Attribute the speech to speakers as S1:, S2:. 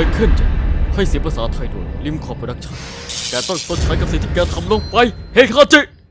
S1: ยขึ้นจะให้เสียงภาษาไทยโดยริมขอบโปรดักชั่นแกต้องชดใช้กับสิ่งที่แกทำลงไปเฮคาจิ